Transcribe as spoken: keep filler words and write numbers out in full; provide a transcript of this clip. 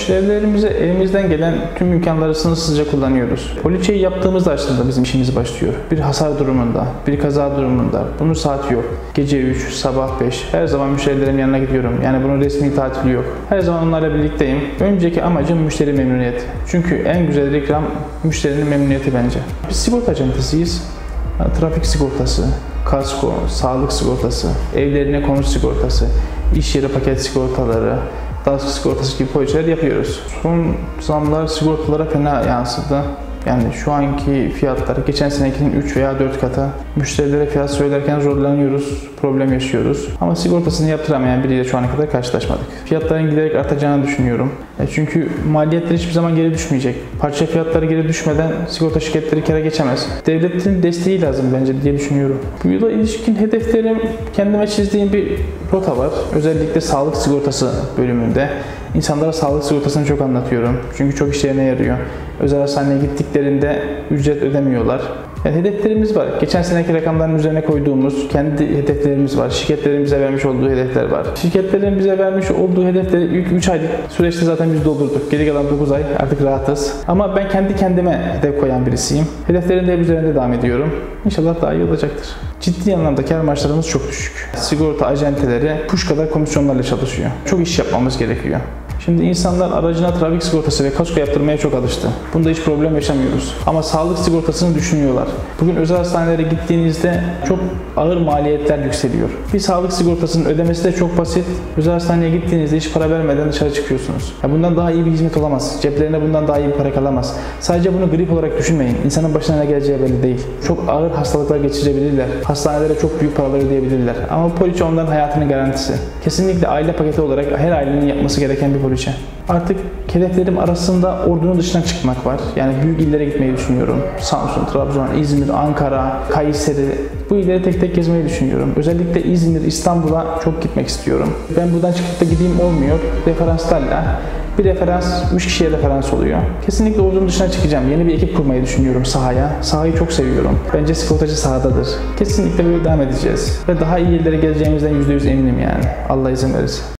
Müşterilerimize elimizden gelen tüm imkanları sınırsızca kullanıyoruz. Poliçeyi yaptığımızda aslında bizim işimiz başlıyor. Bir hasar durumunda, bir kaza durumunda. Bunun saati yok. Gece üç, sabah beş. Her zaman müşterilerim yanına gidiyorum. Yani bunun resmi tatili yok. Her zaman onlarla birlikteyim. Önceki amacım müşteri memnuniyeti. Çünkü en güzel reklam müşterinin memnuniyeti bence. Biz sigorta acentesiyiz. Trafik sigortası, kasko, sağlık sigortası, evlerine konut sigortası, iş yeri paket sigortaları, DASK sigortası gibi poliçeler yapıyoruz. Son zamlar sigortalara fena yansıdı. Yani şu anki fiyatlar geçen senekinin üç veya dört katı. Müşterilere fiyat söylerken zorlanıyoruz, problem yaşıyoruz. Ama sigortasını yaptıramayan biriyle şu ana kadar karşılaşmadık. Fiyatların giderek artacağını düşünüyorum. E çünkü maliyetler hiçbir zaman geri düşmeyecek. Parça fiyatları geri düşmeden sigorta şirketleri kâra geçemez. Devletin desteği lazım bence diye düşünüyorum. Bu yıla ilişkin hedeflerim, kendime çizdiğim bir rota var. Özellikle sağlık sigortası bölümünde. İnsanlara sağlık sigortasını çok anlatıyorum. Çünkü çok işlerine yarıyor. Özel hastaneye gittiklerinde ücret ödemiyorlar. Yani hedeflerimiz var. Geçen seneki rakamların üzerine koyduğumuz kendi hedeflerimiz var. Şirketlerin bize vermiş olduğu hedefler var. Şirketlerin bize vermiş olduğu hedefleri ilk üç aylık süreçte zaten biz doldurduk. Geri kalan dokuz ay artık rahatız. Ama ben kendi kendime hedef koyan birisiyim. Hedeflerin de üzerinde devam ediyorum. İnşallah daha iyi olacaktır. Ciddi anlamda kar marjlarımız çok düşük. Sigorta acenteleri kuş kadar komisyonlarla çalışıyor. Çok iş yapmamız gerekiyor. Şimdi insanlar aracına trafik sigortası ve kasko yaptırmaya çok alıştı. Bunda hiç problem yaşamıyoruz. Ama sağlık sigortasını düşünüyorlar. Bugün özel hastanelere gittiğinizde çok ağır maliyetler yükseliyor. Bir sağlık sigortasının ödemesi de çok basit. Özel hastaneye gittiğinizde hiç para vermeden dışarı çıkıyorsunuz. Ya bundan daha iyi bir hizmet olamaz. Ceplerine bundan daha iyi bir para kalamaz. Sadece bunu grip olarak düşünmeyin. İnsanın başına ne geleceği belli değil. Çok ağır hastalıklar geçirebilirler. Hastanelere çok büyük paralar ödeyebilirler. Ama poliçe onların hayatının garantisi. Kesinlikle aile paketi olarak her ailenin yapması gereken bir poliçe. Artık hedeflerim arasında ordunun dışına çıkmak var. Yani büyük illere gitmeyi düşünüyorum. Samsun, Trabzon, İzmir, Ankara, Kayseri. Bu illeri tek tek gezmeyi düşünüyorum. Özellikle İzmir, İstanbul'a çok gitmek istiyorum. Ben buradan çıkıp da gideyim olmuyor. Referanslarla. Bir referans, üç kişiye referans oluyor. Kesinlikle ordunun dışına çıkacağım. Yeni bir ekip kurmayı düşünüyorum sahaya. Sahayı çok seviyorum. Bence sigortacı sahadadır. Kesinlikle böyle devam edeceğiz. Ve daha iyi yerlere geleceğimizden yüzde yüz eminim yani. Allah izin verirse.